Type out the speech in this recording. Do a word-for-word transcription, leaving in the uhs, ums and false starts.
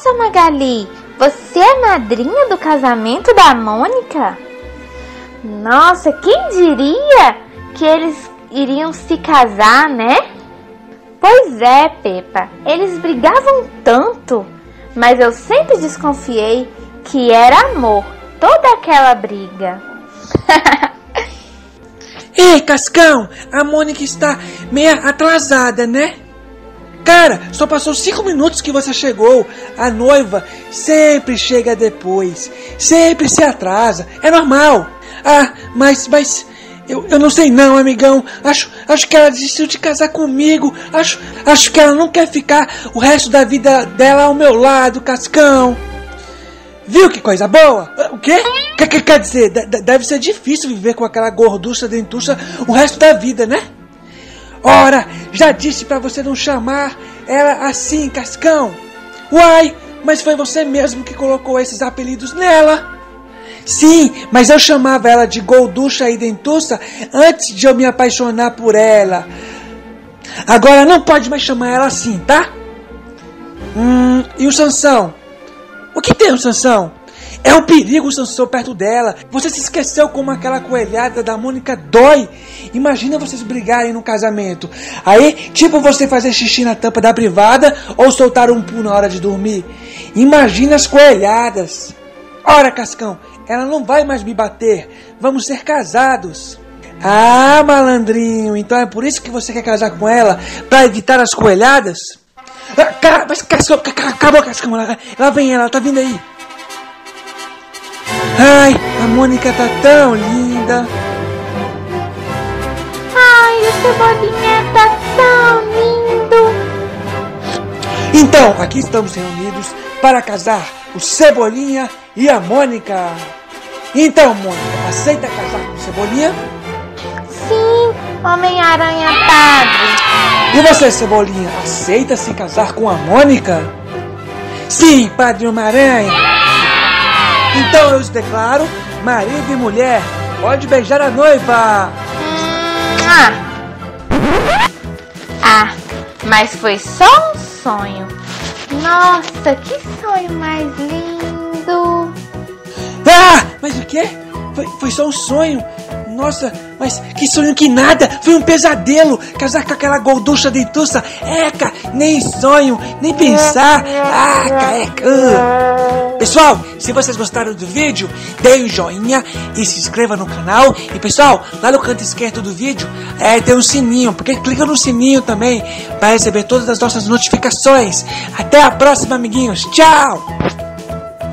Nossa, Magali, você é madrinha do casamento da Mônica? Nossa, quem diria que eles iriam se casar, né? Pois é, Pepa, eles brigavam tanto, mas eu sempre desconfiei que era amor, toda aquela briga. Ei, Cascão, a Mônica está meio atrasada, né? Cara, só passou cinco minutos que você chegou. A noiva sempre chega depois, sempre se atrasa, é normal. Ah, mas, mas, eu, eu não sei não, amigão. Acho, acho que ela desistiu de casar comigo. Acho, acho que ela não quer ficar o resto da vida dela ao meu lado, Cascão. Viu que coisa boa? O quê? Quer, quer, quer dizer, deve ser difícil viver com aquela gorducha dentuça o resto da vida, né? Ora, já disse pra você não chamar ela assim, Cascão. Uai, mas foi você mesmo que colocou esses apelidos nela. Sim, mas eu chamava ela de gorducha e dentuça antes de eu me apaixonar por ela. Agora não pode mais chamar ela assim, tá? Hum, e o Sansão? O que tem o Sansão? É um perigo o Sansão perto dela. Você se esqueceu como aquela coelhada da Mônica dói. Imagina vocês brigarem no casamento. Aí, tipo você fazer xixi na tampa da privada ou soltar um pulo na hora de dormir. Imagina as coelhadas. Ora, Cascão, ela não vai mais me bater. Vamos ser casados. Ah, malandrinho, então é por isso que você quer casar com ela? Pra evitar as coelhadas? Ah, mas Cascão, acabou, Cascão. Lá vem ela, tá vindo aí. Ai, a Mônica tá tão linda. Ai, o Cebolinha tá tão lindo. Então, aqui estamos reunidos para casar o Cebolinha e a Mônica. Então, Mônica, aceita casar com o Cebolinha? Sim, Homem-Aranha Padre. E você, Cebolinha, aceita se casar com a Mônica? Sim, Padre Homem-Aranha. Então eu os declaro marido e mulher. Pode beijar a noiva. Ah, ah, mas foi só um sonho. Nossa, que sonho mais lindo. Ah, mas o quê? Foi, foi só um sonho. Nossa, mas que sonho que nada. Foi um pesadelo. Casar com aquela gorducha dentuça. Eca, nem sonho, nem pensar. Ah, caeca. Pessoal, se vocês gostaram do vídeo, dê um joinha e se inscreva no canal. E pessoal, lá no canto esquerdo do vídeo é, tem um sininho, porque clica no sininho também para receber todas as nossas notificações. Até a próxima, amiguinhos. Tchau!